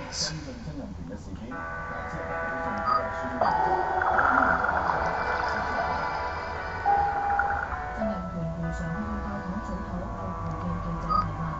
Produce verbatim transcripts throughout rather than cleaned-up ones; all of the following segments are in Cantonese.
跟進新人權嘅事件，嗱，之後特區政府係宣布新人權如常去到教堂早唞，冇回應記者提問。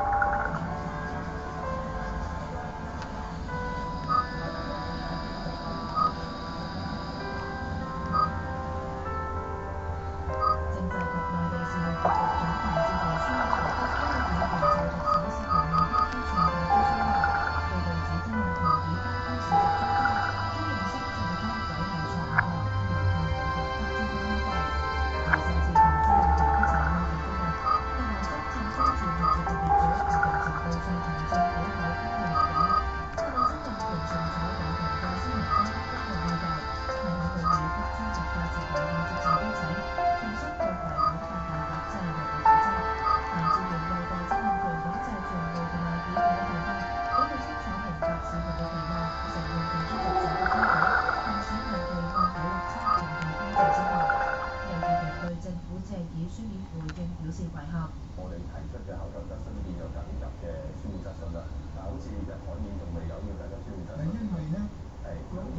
政制及內地事務局局長陳志全宣布，因為議員就特首涉嫌亂拋推算嘅招標案，報道指曾蔭權以低於市值招標，將認識借單舉係錯誤嘅，要求美國不追究優惠。而陳志全曾蔭權一齊向政府問，日後真正跟住業業嘅業主，唔同程度上從政府口交換嘅話，即係曾蔭權順手有評價新民工一個要求，係喺佢美國專屬價值下面接受邀請，重新對圍堵太大壓制內地鬥爭。陳志全又代曾蔭權感謝傳媒同埋議會嘅投票，俾佢清楚明白市民嘅期望，承認並出席選舉公佈，同市民期望有落差程度公正之後，有議員對政府借以書面回應表示遺憾。 我哋提出嘅口頭質詢變咗緊急嘅書面質詢啦，嗱，好似日海面仲未有要緊急書面質詢。 因為咧， 係咁誒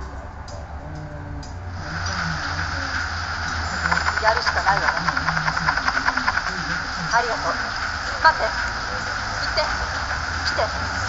やるしかないわね。ありがとう。待って。行って。来て。